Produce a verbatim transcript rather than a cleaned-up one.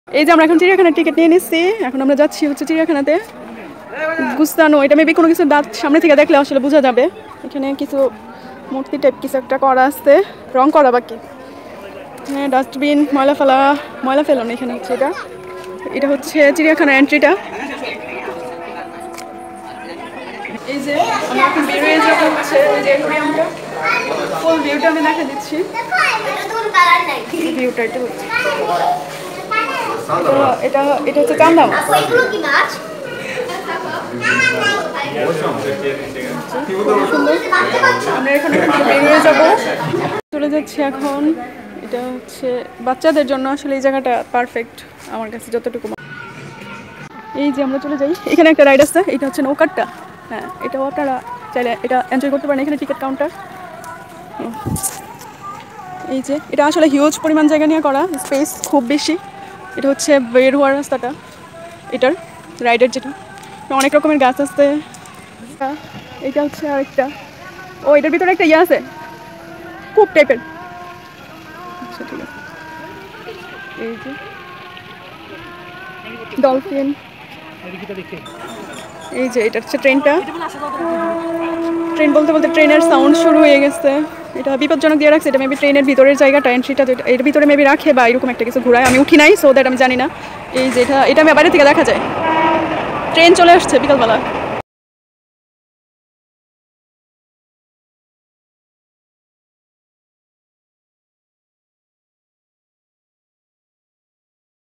এই যে আমরা এখন চিড়িয়াখানার টিকিট নিয়ে নিচ্ছি, এখন আমরা যাচ্ছি হচ্ছে চিড়িয়াখানাতে গুস্তানো। এটা মেবি কোনো কিছু দাঁত সামনে থেকে দেখলে আসলে বোঝা যাবে। এখানে কিছু মূর্তি টাইপ কিছু একটা করা আছে, রং করা বাকি। হ্যাঁ, ডাস্টবিন, ময়লা ফেলা, ময়লা ফেলানো এখানে হচ্ছে। এটা এটা হচ্ছে চিড়িয়াখানার এন্ট্রিটা। এই যে আমরা এখন বেরিয়ে যাবো হচ্ছে ওই যে অ্যাকোয়ারিয়ামটা, ফুল ভিউটা আমি দেখা দিচ্ছি। ভিউটা এটা হচ্ছে এটা এটা হচ্ছে চান্দা মাছ। আমরা এখন এখান থেকে বেরিয়ে যাব, চলে যাচ্ছি এখন। এটা হচ্ছে বাচ্চাদের জন্য আসলে এই জায়গাটা পারফেক্ট আমার কাছে যতটুকু। এই যে আমরা চলে যাই, এখানে একটা রাইড আছে, এটা হচ্ছে নৌকারটা। হ্যাঁ, এটাও আপনারা চাইলে এটা এনজয় করতে পারেন। এখানে টিকিট কাউন্টার। এই যে এটা আসলে হিউজ পরিমাণ জায়গা নিয়ে করা, স্পেস খুব বেশি। এটা হচ্ছে বের হওয়ার রাস্তাটা এটার, রাইডের যেটা। অনেক রকমের গাছ আছে। এটা হচ্ছে আরেকটা, ও এটার ভিতরে একটা ইয়ে আছে কূপ টাইপের। আচ্ছা ঠিক আছে। এই যে ডলফিন। এই যে এটা হচ্ছে ট্রেনটা। ট্রেন বলতে বলতে ট্রেনের সাউন্ড শুরু হয়ে গেছে। এটা বিপজ্জনক দিয়ে রাখছে, এটা মেবি ট্রেনের ভিতরের জায়গাটা, এন্ট্রিটা এর ভিতরে মেবি রাখে বা এরকম একটা কিছু ঘুরায়। আমি উঠি নাই, সো দ্যাট আমি জানি না। এই যে এটা এটা আমি বাইরে থেকে দেখা যায়। ট্রেন চলে আসছে বিকালবেলা।